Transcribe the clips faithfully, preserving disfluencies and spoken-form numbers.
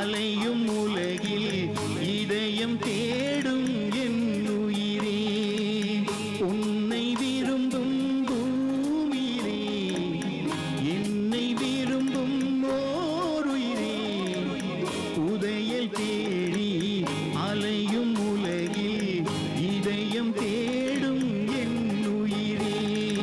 அலையும் உலகில் இதயம் தேடும் என் உயிரே உன்னை விரும்பும் பூமியிலே என்னை விரும்பும் ஓருயிரே உதயல் தேடி அலையும் உலகில் இதயம் தேடும் என் உயிரே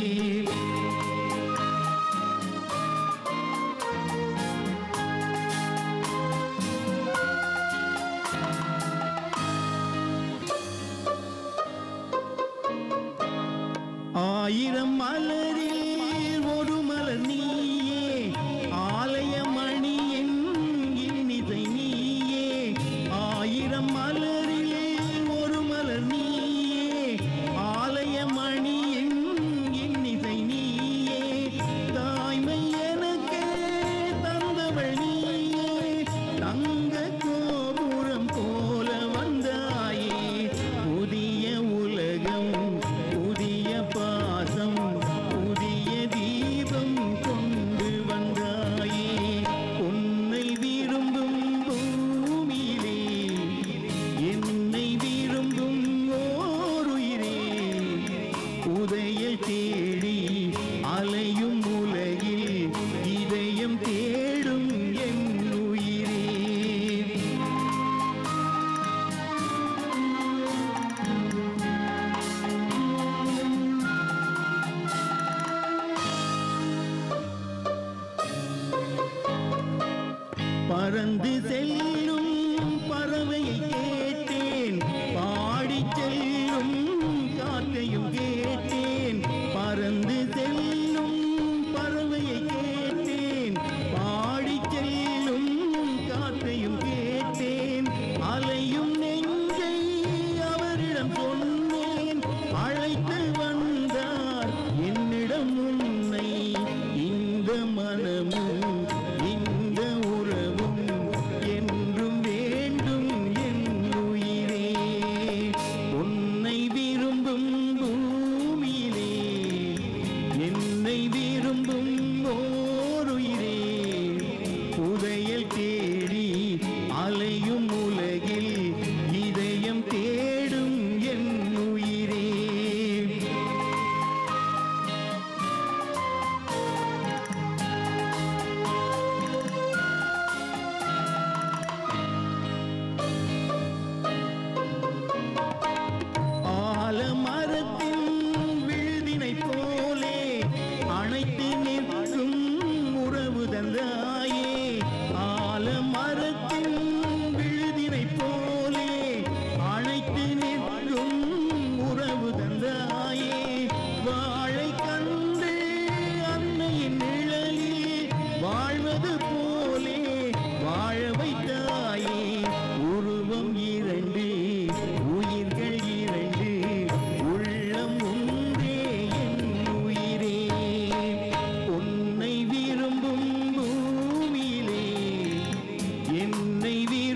ஆயிரம் மலரில் ஒரு மலர் நீயே ஆலயமணி என் இனிதை நீயே ஆயிரம் மலரில் ஒரு மலர் நீயே ஆலயமணி என் இனிதை நீயே தாய்மை எனக்கு தந்தவள் நீயே தங்க கோபுரம் போல வந்தாயே புதிய உலகம் புதிய பாசம் புதிய தீபம் கொண்டு வந்தாயே உன்னை விரும்பும் பூமியிலே என்னை விரும்பும் ஓருயிரே உதய தேடி அலையும் உலகில் இதயம் தேடும் என் உயிரே பறந்து செல்லும் பறவையை கேட்டேன் பாடிச் செல்லும் காற்றையும் கேட்டேன் பறந்து செல்லும் பறவையை கேட்டேன் பாடிச் செல்லும் காற்றையும் கேட்டேன் அலையும் நெஞ்சை அவரிடம் சொன்னேன் அழைத்து வந்தார் என்னிடம் உன்னை இந்த மனமும் இந்த உறவும் என்றும் வேண்டும் என் உயிரே உன்னை விரும்பும் பூமியிலே என்னை விரும்பும் ஓருயிரே உதயல் தேடி அலையும் உலகில் இதயம் தேடும் என் உயிரே ஆலமரத்தின் விழுதினை போலே அணைத்து நிற்கும் உறவு தந்தாயே ஆலமரத்தின் விழுதினை போலே அணைத்து நிற்கும் உறவு தந்தாயே வாழை கண்டு அன்னையின் நிழலில் வாழ்வது போலே வாழ வைத்தாயே உருவம் இரண்டு உயிர்கள் இரண்டு உள்ளம் ஒன்றே என் உயிரே உன்னை விரும்பும் பூமியிலே என்னை